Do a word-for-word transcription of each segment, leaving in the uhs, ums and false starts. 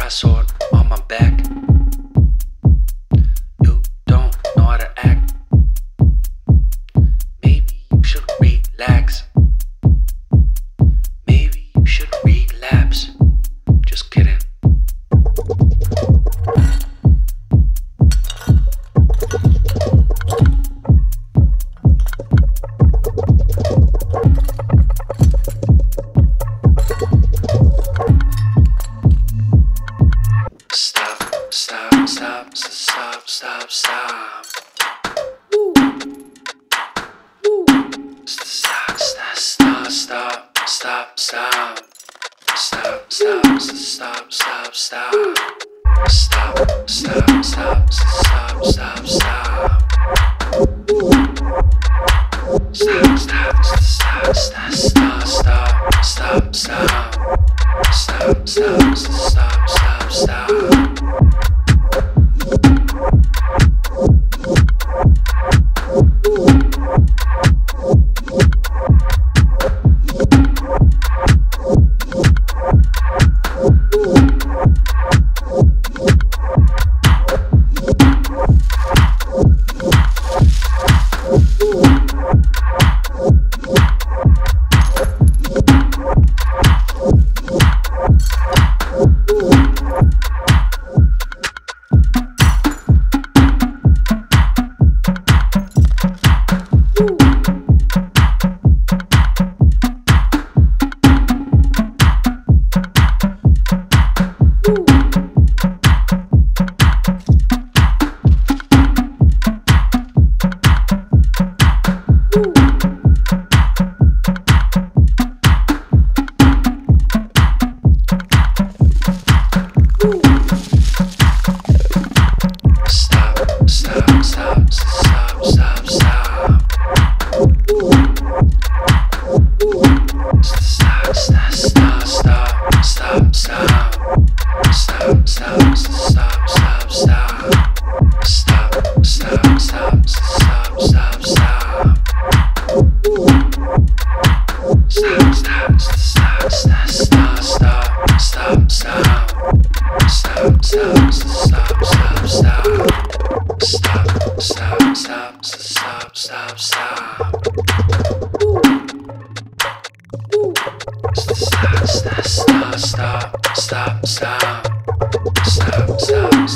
dry sword on my back. You don't know how to act. Maybe you should relax. Maybe you should relapse. Just kidding. Stop, stop, stop, stop, stop, stop. Woo. Woo. Stop, stop, stop, stop, stop, stop. Stop, stop, stop, stop, stop. Stop, stop, stop, stop, stop, stop. Stop, stop, stop, stop, stop, stop, stop, stop. Stop, stop, stop, stop, stop.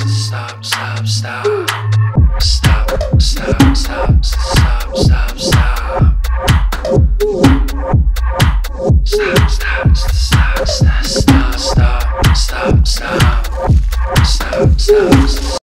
Stop, stop, stop, stop, stop, stop, stop.